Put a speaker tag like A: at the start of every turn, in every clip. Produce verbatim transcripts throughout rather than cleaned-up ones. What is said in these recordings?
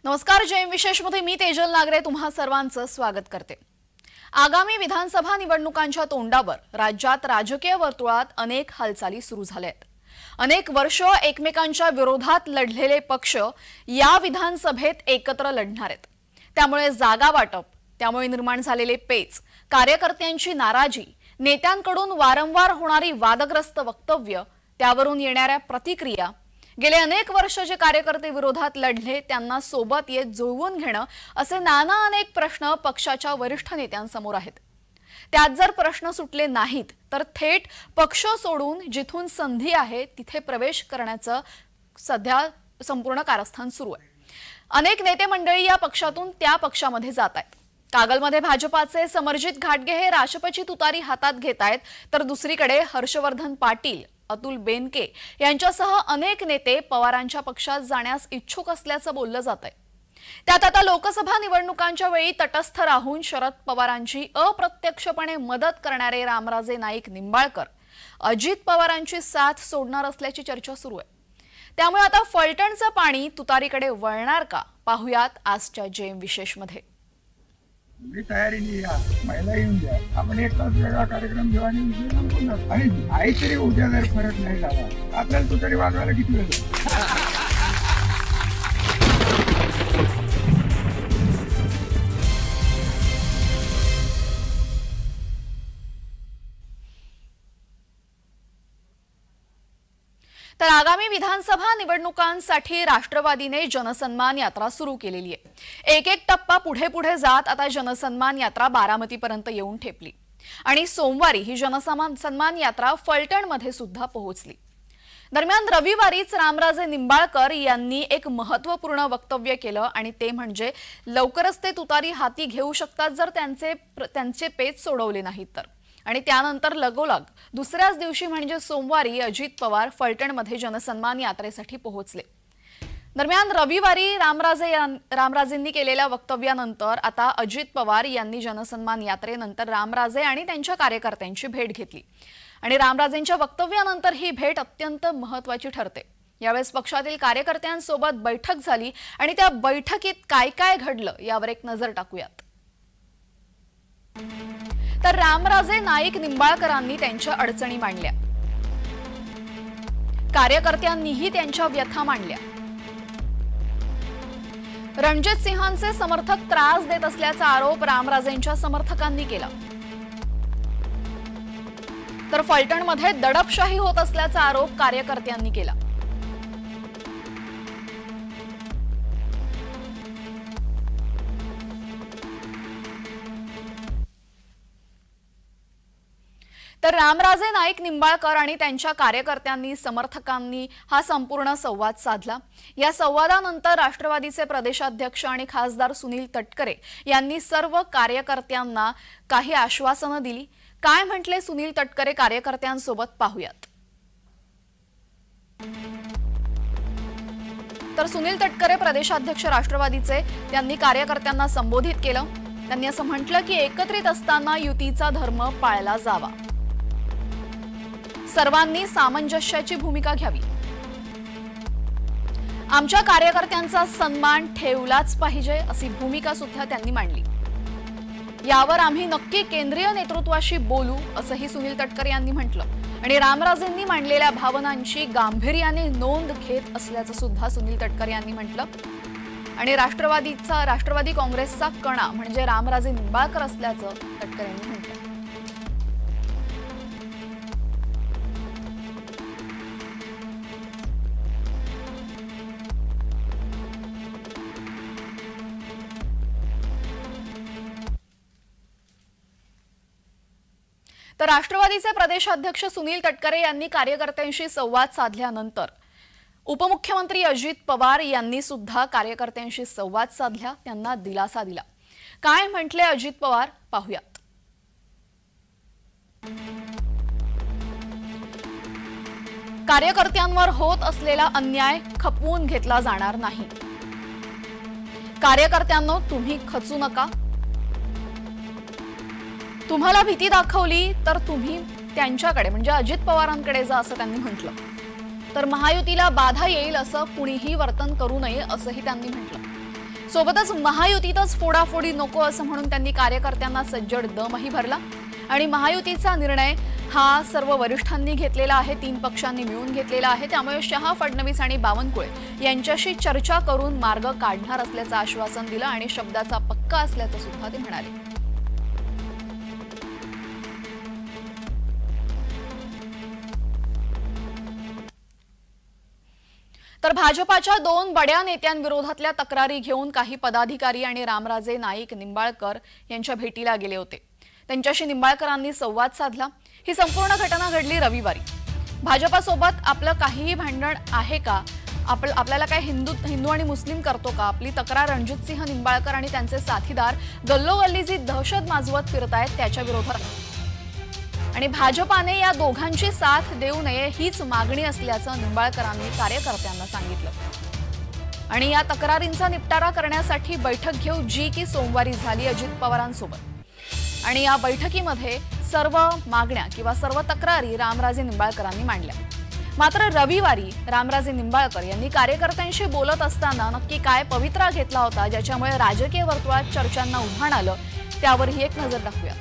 A: नमस्कार, जयम विशेष मध्ये मी तेजल नागरे तुम्हा सर्वांचं स्वागत करते। आगामी विधानसभा निवडणुकांच्या तोंडावर राज्यात राजकीय वर्तुळात अनेक हालचाली सुरू झाल्यात। अनेक वर्ष एकमेकांच्या विरोधात लढलेले पक्ष या विधानसभेत एकत्र लढणार आहेत। त्यामुळे जागा वाटप, त्यामुळे निर्माण झालेले पेच, कार्यकर्त्यांची नाराजी, नेत्यांकडून वारंवार होणारी वादग्रस्त वक्तव्य, त्यावरून येणाऱ्या प्रतिक्रिया, गेले अनेक वर्ष जे कार्यकर्ते विरोधात लढले त्यांना सोबत येत जुळवून घेणं असे नाना अनेक प्रश्न पक्षाच्या वरिष्ठ नेत्यांसमोर आहेत। त्यात जर प्रश्न सुटले नाहीत तर थेट पक्ष सोडून जिथून संधी आहे तिथे प्रवेश करण्याचं सध्या संपूर्ण कारस्थान सुरू आहे। अनेक नेते मंडळी या पक्षातून त्या पक्षामध्ये जात आहेत। कागलमध्ये भाजपाचे समरजित घाटगे हे राष्ट्रपती तुतारी हातात घेत आहेत, तर दुसरीकडे हर्षवर्धन पाटील, अतुल बेनके यांच्यासह अनेक नेते पवारांच्या पक्षात जाण्यास इच्छुक असल्याचं बोललं जातंय। त्यात आता लोकसभा निवडणुकांच्या वेळी तटस्थ राहून शरद पवारांची अप्रत्यक्षपणे मदत करणारे रामराजे नाईक निंबाळकर अजित पवारांची साथ सोडणार असल्याची चर्चा सुरू आहे। त्यामुळे आता फलटणचं पाणी तुतारीकडे वळणार का, पाहूयात आजच्या जेम विशेष मध्ये।
B: मी तयारी नाही, या महिला येऊन द्या, आपण एक तास वेगळा कार्यक्रम घेऊ आणि आणि काहीतरी उद्या जर फरक नाही झाला आपल्याला तो तरी वाजवायला किती वेळ।
A: तर आगामी विधानसभा निवडणुकांसाठी राष्ट्रवादीने जनसन्मान यात्रा सुरू केलेली आहे। एक एक टप्पा पुढे पुढे जात आता जनसन्मान यात्रा बारामतीपर्यंत येऊन ठेपली आणि सोमवारी ही जनसन्मान सन्मान यात्रा फलटणमध्ये सुद्धा पोहोचली। दरम्यान रविवारीच रामराजे निंबाळकर यांनी एक महत्त्वपूर्ण वक्तव्य केलं आणि ते म्हणजे लवकरच ते तुतारी हाती घेऊ शकतात जर त्यांचे त्यांचे पेच सोडवले नाहीत तर। आणि त्यानंतर लगोलग दुसऱ्याच दिवशी म्हणजे सोमवारी अजित पवार फलटणमध्ये जनसन्मान यात्रेसाठी पोहोचले। दरम्यान रविवारी रामराजे रामराजेंनी केलेल्या वक्तव्यानंतर आता अजित पवार यांनी जनसन्मान यात्रेनंतर रामराजे आणि त्यांच्या कार्यकर्त्यांची भेट घेतली आणि रामराजेंच्या वक्तव्यानंतर ही भेट अत्यंत महत्त्वाची ठरते। यावेळेस पक्षातील कार्यकर्त्यांसोबत बैठक झाली आणि त्या बैठकीत काय काय घडलं यावर एक नजर टाकूयात। तर रामराजे नाईक निंबाळकरांनी त्यांच्या अडचणी मांडल्या, कार्यकर्त्यांनीही त्यांच्या व्यथा मांडल्या। रणजित सिंहांचे समर्थक त्रास देत असल्याचा आरोप रामराजेंच्या समर्थकांनी केला, तर फलटणमध्ये दडपशाही होत असल्याचा आरोप कार्यकर्त्यांनी केला। तर रामराजे नाईक निंबाळकर आणि त्यांच्या कार्यकर्त्यांनी समर्थकांनी हा संपूर्ण संवाद साधला। या संवादानंतर राष्ट्रवादीचे प्रदेशाध्यक्ष आणि खासदार सुनील तटकरे यांनी सर्व कार्यकर्त्यांना काही आश्वासनं दिली। काय म्हटले सुनील तटकरे कार्यकर्त्यांसोबत पाहूयात। तर सुनील तटकरे प्रदेशाध्यक्ष राष्ट्रवादीचे त्यांनी कार्यकर्त्यांना संबोधित केलं। त्यांनी असं म्हटलं की एकत्रित असताना युतीचा धर्म पाळला जावा, सर्वांनी सामंजस्याची भूमिका घ्यावी, आमच्या कार्यकर्त्यांचा सन्मान ठेवलाच पाहिजे अशी भूमिका सुद्धा त्यांनी मांडली। यावर आम्ही नक्की केंद्रीय नेतृत्वाशी बोलू असंही सुनील तटकरे यांनी म्हटलं आणि रामराजेंनी मांडलेल्या भावनांची गांभीर्याने नोंद घेत असल्याचं सुद्धा सुनील तटकरे यांनी म्हटलं आणि राष्ट्रवादीचा राष्ट्रवादी काँग्रेसचा कणा म्हणजे रामराजे निंबाळकर असल्याचं तटकरे यांनी म्हटलं। तर राष्ट्रवादीचे प्रदेशाध्यक्ष सुनील तटकरे यांनी कार्यकर्त्यांशी संवाद साधल्यानंतर उपमुख्यमंत्री अजित पवार यांनी सुद्धा कार्यकर्त्यांशी संवाद साधला, त्यांना दिलासा दिला। काय म्हटले अजित पवार पाहूयात। कार्यकर्त्यांवर होत असलेला अन्याय खपवून घेतला जाणार नाही। कार्यकर्त्यांनो, तुम्ही खचू नका। तुम्हाला भीती दाखवली तर तुम्ही त्यांच्याकडे म्हणजे अजित पवारांकडे जा असं त्यांनी म्हटलं। तर महायुतीला बाधा येईल असं कुणीही वर्तन करू नये असंही त्यांनी म्हटलं। सोबतच महायुतीतच फोडाफोडी नको असं म्हणून त्यांनी कार्यकर्त्यांना सज्जड दमही भरला आणि महायुतीचा निर्णय हा सर्व वरिष्ठांनी घेतलेला आहे, तीन पक्षांनी मिळून घेतलेला आहे, त्यामुळे शहा, फडणवीस आणि बावनकुळे यांच्याशी चर्चा करून मार्ग काढणार असल्याचं आश्वासन दिलं आणि शब्दाचा पक्का असल्याचं सुद्धा ते म्हणाले। तर भाजपाच्या दोन बड्या नेत्यांविरोधातल्या तक्रारी घेऊन काही पदाधिकारी आणि रामराजे नाईक निंबाळकर यांच्या भेटीला गेले होते। त्यांच्याशी निंबाळकरांनी संवाद साधला। ही संपूर्ण घटना घडली रविवारी। भाजपासोबत आपलं काहीही भांडण आहे का, आपल आपल्याला काय हिंदू हिंदू आणि मुस्लिम करतो का, आपली तक्रार रणजितसिंह निंबाळकर आणि त्यांचे साथीदार गल्लोगल्ली जी दहशत माजवत फिरतायत त्याच्या विरोधात आणि भाजपाने या दोघांची साथ देऊ नये हीच मागणी असल्याचं निंबाळकरांनी कार्यकर्त्यांना सांगितलं आणि या तक्रारींचा निपटारा करण्यासाठी बैठक घेऊ जी की सोमवारी झाली अजित पवारांसोबत आणि या बैठकीमध्ये सर्व मागण्या किंवा सर्व तक्रारी रामराजे निंबाळकरांनी मांडल्या। मात्र रविवारी रामराजे निंबाळकर यांनी कार्यकर्त्यांशी बोलत असताना नक्की काय पवित्रा घेतला होता ज्याच्यामुळे राजकीय वर्तुळात चर्चांना उधाण आलं, त्यावरही एक नजर टाकूयात।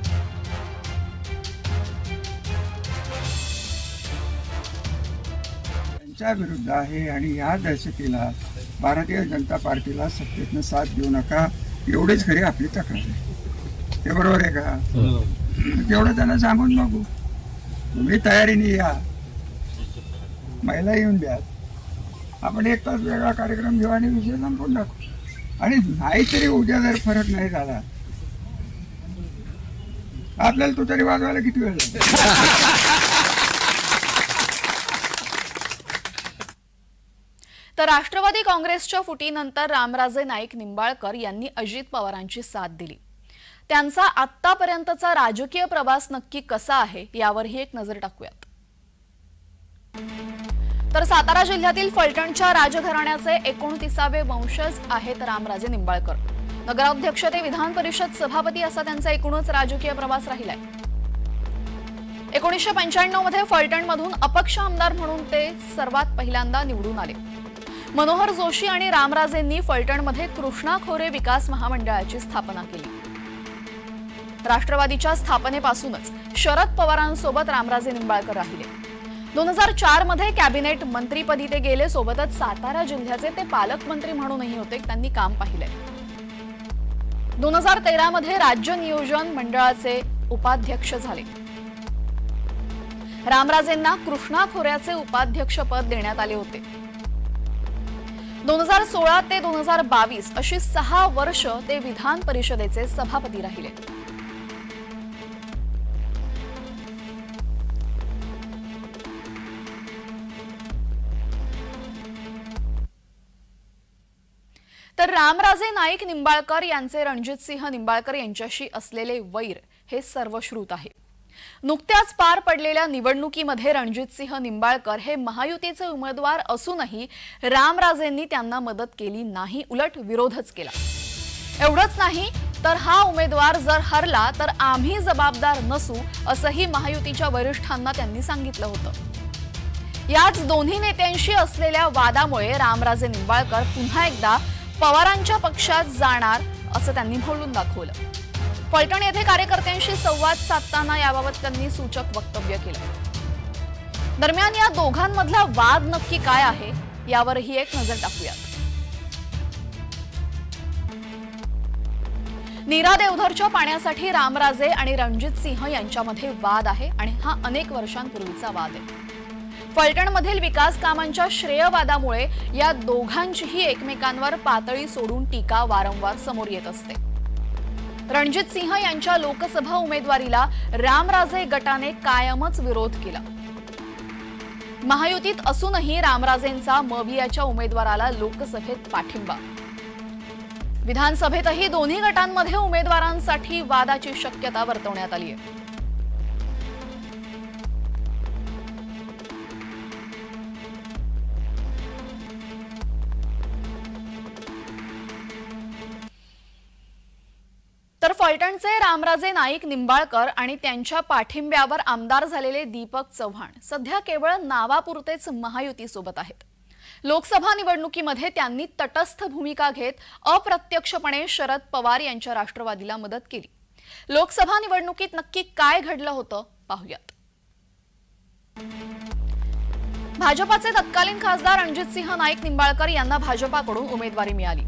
B: त्यांच्या विरुद्ध आहे आणि या दहशतीला भारतीय जनता पार्टीला सत्तेतनं साथ देऊ नका एवढेच खरी आपली तक्रार आहे। ते बरोबर आहे का? तेवढं त्यांना सांगून बघू, तुम्ही तयारीने या, महिला येऊन द्या, आपण एक तास वेगळा कार्यक्रम घेऊ आणि विषय संपून टाकू आणि नाहीतरी उद्या जर फरक नाही झाला आपल्याला तो तरी वाजवायला किती वेळ लागेल?
A: तर राष्ट्रवादी काँग्रेसच्या फुटीनंतर रामराजे नाईक निंबाळकर यांनी अजित पवारांची साथ दिली। त्यांचा आत्तापर्यंतचा राजकीय प्रवास नक्की कसा आहे यावरही एक नजर टाकूयात। तर सातारा जिल्ह्यातील फलटणच्या राजघराण्याचे एकोणतीसावे वंशज आहेत रामराजे निंबाळकर। नगराध्यक्ष ते विधान परिषद सभापती असा त्यांचा एकूणच राजकीय प्रवास राहिलाय। एकोणीसशे पंच्याण्णव मध्ये फलटणमधून अपक्ष आमदार म्हणून ते सर्वात पहिल्यांदा निवडून आले। मनोहर जोशी आणि रामराजेंनी फलटणमध्ये कृष्णा खोरे विकास महामंडळाची स्थापना केली। राष्ट्रवादीच्या स्थापनेपासूनच शरद पवारांसोबत रामराजे निंबाळकर राहिले। दोन हजार चार मध्ये कॅबिनेट मंत्रीपदी ते गेले, सोबतच सातारा जिल्ह्याचे ते पालकमंत्री म्हणूनही होते, त्यांनी काम पाहिलंय। दोन हजार तेरा मध्ये राज्य नियोजन मंडळाचे उपाध्यक्ष झाले। रामराजेंना कृष्णा खोऱ्याचे उपाध्यक्षपद देण्यात आले होते। दोन हजार सोळा ते दोन हजार बावीस अशी सहा वर्ष ते विधान परिषदेचे सभापती राहिले। तर रामराजे नाईक निंबाळकर यांचे रणजितसिंह निंबाळकर यांच्याशी असलेले वैर हे सर्वश्रुत आहे। नुकत्याच पार पडलेल्या निवडणुकीमध्ये रणजितसिंह निंबाळकर हे महायुतीचे उमेदवार असूनही रामराजेंनी त्यांना मदत केली नाही, उलट विरोधच केला। एवढंच नाही तर हा उमेदवार जर हरला तर आम्ही जबाबदार नसू असंही महायुतीच्या वरिष्ठांना त्यांनी सांगितलं होतं। याच दोन्ही नेत्यांशी असलेल्या वादामुळे रामराजे निंबाळकर पुन्हा एकदा पवारांच्या पक्षात जाणार असं त्यांनी बोलून दाखवलं। फलटण येथे कार्यकर्त्यांशी संवाद साधताना याबाबत त्यांनी सूचक वक्तव्य केलं। दरम्यान या दोघांमधला वाद नक्की काय आहे यावरही एक नजर टाकूयात। नीरा देवधरच्या पाण्यासाठी रामराजे आणि रणजितसिंह यांच्यामध्ये वाद आहे आणि हा अनेक वर्षांपूर्वीचा वाद आहे। फलटणमधील विकास कामांच्या श्रेयवादामुळे या दोघांचीही एकमेकांवर पातळी सोडून टीका वारंवार समोर येत असते। रणजितसिंह यांच्या लोकसभा उमेदवारीला रामराजे गटाने कायमच विरोध केला। महायुतीत असूनही रामराजेंचा मवियाच्या उमेदवाराला लोकसभेत पाठिंबा। विधानसभेतही दोन्ही गटांमध्ये उमेदवारांसाठी वादाची शक्यता वर्तवण्यात आली आहे। तर फलटणचे रामराजे नाईक निंबाळकर आणि त्यांच्या पाठिंब्यावर आमदार झालेले दीपक चव्हाण सध्या केवळ नावापुरतेच महायुतीसोबत आहेत। लोकसभा निवडणुकीमध्ये त्यांनी तटस्थ भूमिका घेत अप्रत्यक्षपणे शरद पवार यांच्या राष्ट्रवादीला मदत केली। लोकसभा निवडणुकीत नक्की काय घडलं होतं पाहूयात। भाजपाचे तत्कालीन खासदार रणजितसिंह नाईक निंबाळकर यांना भाजपाकडून उमेदवारी मिळाली,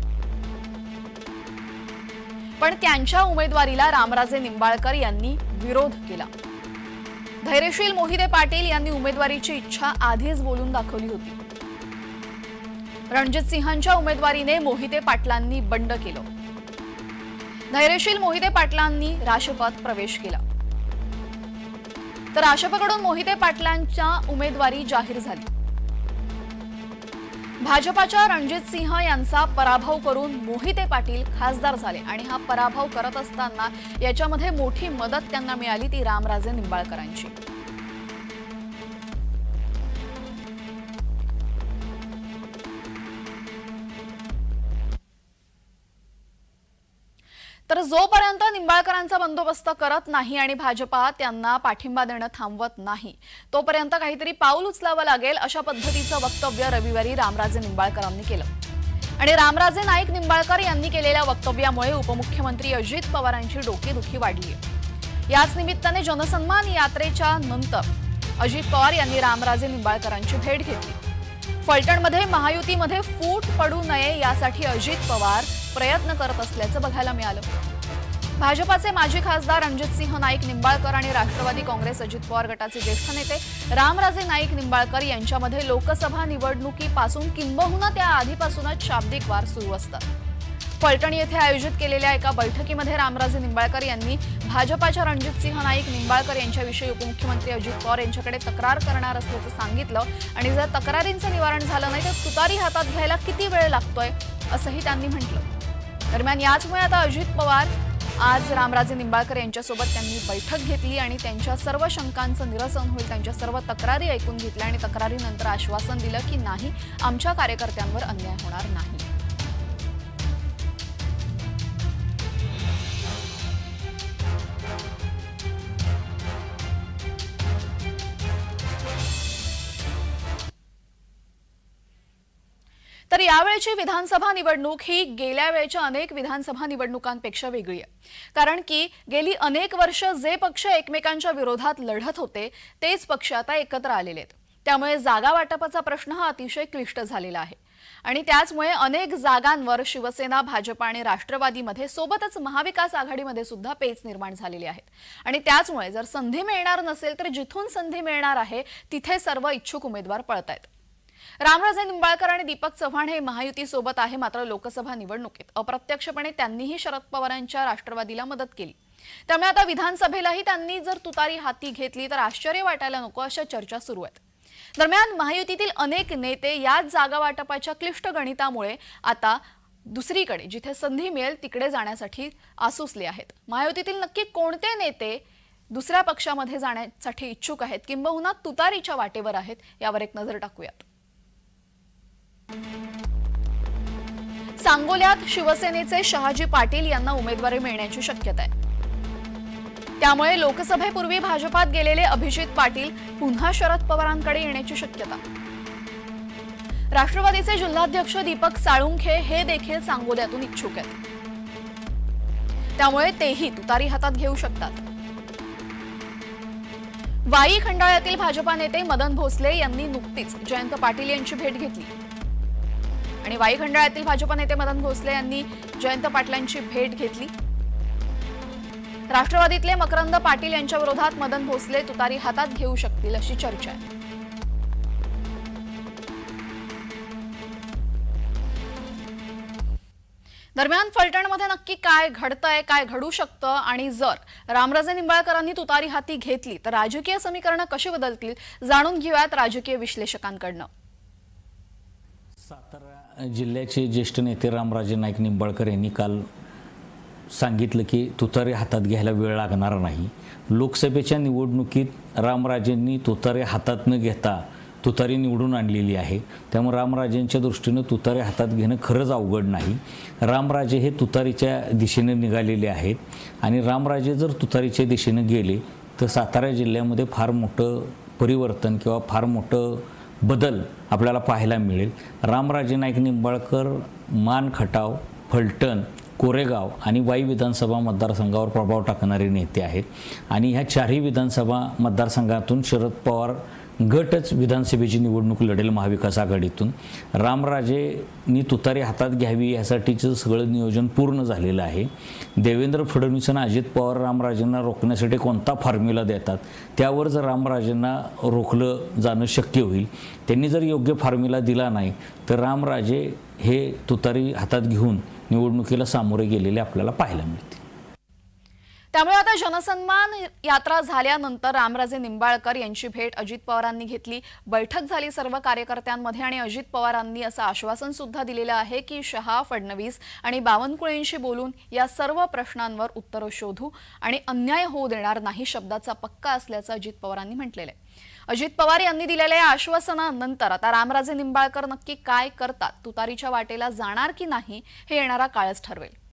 A: पण त्यांच्या उमेदवारीला रामराजे निंबाळकर यांनी विरोध केला। धैर्यशील मोहिते पाटील यांनी उमेदवारीची इच्छा आधीच बोलून दाखवली होती। रणजितसिंहांच्या उमेदवारीने मोहिते पाटलांनी बंड केलं। धैर्यशील मोहिते पाटलांनी राष्ट्रपत प्रवेश केला, तर राष्ट्रपकडून मोहिते पाटलांच्या उमेदवारी जाहीर झाली। भाजपाच्या रणजितसिंह यांचा पराभव करून मोहिते पाटील खासदार झाले आणि हा पराभव करत असताना याच्यामध्ये मोठी मदत त्यांना मिळाली ती रामराजे निंबाळकरांची। तर जोपर्यंत निंबाळकरांचा बंदोबस्त करत नाही आणि भाजपा त्यांना पाठिंबा देणं थांबवत नाही तोपर्यंत काहीतरी पाऊल उचलावं लागेल अशा पद्धतीचं वक्तव्य रविवारी रामराजे निंबाळकरांनी केलं। आणि रामराजे नाईक निंबाळकर यांनी केलेल्या वक्तव्यामुळे उपमुख्यमंत्री अजित पवारांची डोकेदुखी वाढली आहे। याच निमित्ताने जनसन्मान यात्रेच्या नंतर अजित पवार यांनी रामराजे निंबाळकरांची भेट घेतली। फलटणमध्ये महायुतीमध्ये फूट पडू नये यासाठी अजित पवार प्रयत्न करत असल्याचं बघायला मिळालं। भाजपाचे माजी खासदार रणजितसिंह नाईक निंबाळकर आणि राष्ट्रवादी काँग्रेस अजित पवार गटाचे ज्येष्ठ नेते रामराजे नाईक निंबाळकर यांच्यामध्ये लोकसभा निवडणुकीपासून किंबहुना त्या आधीपासूनच शाब्दिक वार सुरू असतात। फलटण येथे आयोजित केलेल्या एका बैठकीमध्ये रामराजे निंबाळकर यांनी भाजपाच्या रणजितसिंह नाईक निंबाळकर यांच्याविषयी उपमुख्यमंत्री अजित पवार यांच्याकडे तक्रार करणार असल्याचं सांगितलं आणि जर तक्रारींचं निवारण झालं नाही तर तुतारी हातात घ्यायला किती वेळ लागतोय असंही त्यांनी म्हटलं। दरम्यान याचमुळे आता अजित पवार आज रामराजे निंबाळकर यांच्यासोबत त्यांनी बैठक घेतली आणि त्यांच्या सर्व शंकांचं निरसन होईल, त्यांच्या सर्व तक्रारी ऐकून घेतल्या आणि तक्रारीनंतर आश्वासन दिलं की नाही, आमच्या कार्यकर्त्यांवर अन्याय होणार नाही। तर यावेळची विधानसभा निवडणूक ही गेल्या वेळच्या अनेक विधानसभा निवडणुकांपेक्षा वेगळी आहे, कारण की गेली अनेक वर्ष जे पक्ष एकमेकांच्या विरोधात लढत होते तेच पक्ष आता एकत्र आलेले आहेत। त्यामुळे जागा वाटपाचा प्रश्न हा अतिशय क्लिष्ट झालेला आहे आणि त्याचमुळे अनेक जागांवर शिवसेना, भाजप आणि राष्ट्रवादीमध्ये सोबतच महाविकास आघाडीमध्ये सुद्धा पेच निर्माण झालेली आहेत। आणि त्याचमुळे जर संधी मिळणार नसेल तर जिथून संधी मिळणार आहे तिथे सर्व इच्छुक उमेदवार पळतायत। रामराजे निंबाळकर आणि दीपक चव्हाण हे महायुती सोबत आहे, मात्र लोकसभा निवडणुकीत अप्रत्यक्षपणे त्यांनीही शरद पवारांच्या राष्ट्रवादीला मदत केली। त्यामुळे आता विधानसभेलाही त्यांनी जर तुतारी हाती घेतली तर आश्चर्य वाटायला नको अशा चर्चा सुरू आहेत। दरम्यान महायुतीतील अनेक नेते याच जागा वाटपाच्या क्लिष्ट गणितामुळे आता दुसरीकडे जिथे संधी मिळेल तिकडे जाण्यासाठी आसुसले आहेत। महायुतीतील नक्की कोणते नेते दुसऱ्या पक्षामध्ये जाण्यासाठी इच्छुक आहेत किंबहुना तुतारीच्या वाटेवर आहेत यावर एक नजर टाकूयात। सांगोल्यात शिवसेनेचे शहाजी पाटील यांना उमेदवारी मिळण्याची शक्यता आहे। त्यामुळे लोकसभेपूर्वी भाजपात गेलेले अभिजित पाटील पुन्हा शरद पवारांकडे येण्याची शक्यता। राष्ट्रवादीचे जिल्हाध्यक्ष दीपक साळुंखे हे देखील सांगोल्यातून इच्छुक आहेत, त्यामुळे तेही तुतारी हातात घेऊ शकतात। वाई खंडाळ्यातील भाजपा नेते मदन भोसले यांनी नुकतीच जयंत पाटील यांची भेट घेतली आणि वाई खंडाळ्यातील भाजपा नेते मदन भोसले यांनी जयंत पाटलांची भेट घेतली। राष्ट्रवादीतले मकरंद पाटील यांच्या विरोधात मदन भोसले तुतारी हातात घेऊ शकतील अशी चर्चा आहे। दरम्यान फलटणमध्ये नक्की काय घडतंय, काय घडू शकतं आणि जर रामराजे निंबाळकरांनी तुतारी हाती घेतली तर राजकीय समीकरणं कशी बदलतील जाणून घेऊयात राजकीय विश्लेषकांकडनं।
C: सातारा जिल्ह्याचे ज्येष्ठ नेते रामराजे नाईक निंबाळकर यांनी काल सांगितलं की तुतारी हातात घ्यायला वेळ लागणार नाही। लोकसभेच्या निवडणुकीत रामराजेंनी तुतारी हातात न घेता तुतारी निवडून आणलेली आहे, त्यामुळे रामराजेंच्या दृष्टीनं तुतारी हातात घेणं खरंच अवघड नाही। रामराजे हे तुतारीच्या दिशेने निघालेले आहेत आणि रामराजे जर तुतारीच्या दिशेने गेले तर सातारा जिल्ह्यामध्ये फार मोठं परिवर्तन किंवा फार मोठं बदल आपल्याला पाहायला मिळेल. रामराजे नाईक निंबाळकर मान खटाव, फलटण, कोरेगाव आणि वाई विधानसभा मतदारसंघावर प्रभाव टाकणारे नेते आहेत आणि ह्या चारही विधानसभा मतदारसंघातून शरद पवार गटच विधानसभेची निवडणूक लढेल महाविकास आघाडीतून. रामराजेंनी तुतारी हातात घ्यावी यासाठीचं सगळं नियोजन पूर्ण झालेलं आहे. देवेंद्र फडणवीस आणि अजित पवार रामराजेंना रोखण्यासाठी कोणता फॉर्म्युला देतात त्यावर जर रामराजेंना रोखलं जाणं शक्य होईल. त्यांनी जर योग्य फॉर्म्युला दिला नाही तर रामराजे हे तुतारी हातात घेऊन निवडणुकीला सामोरे गेलेले आपल्याला पाहायला मिळते.
A: त्यामुळे आता जनसन्मान यात्रा झाल्यानंतर रामराजे निंबाळकर यांची भेट अजित पवारांनी घेतली. बैठक झाली सर्व कार्यकर्त्यांमध्ये आणि अजित पवारांनी असं आश्वासन सुद्धा दिलेलं आहे की शहा, फडणवीस आणि बावनकुळेंशी बोलून या सर्व प्रश्नांवर उत्तरं शोधू आणि अन्याय होऊ देणार नाही शब्दाचा पक्का असल्याचं अजित पवारांनी म्हटलेलं आहे. अजित पवार यांनी दिलेल्या या आश्वासनानंतर आता रामराजे निंबाळकर नक्की काय करतात, तुतारीच्या वाटेला जाणार की नाही हे येणारा काळच ठरवेल.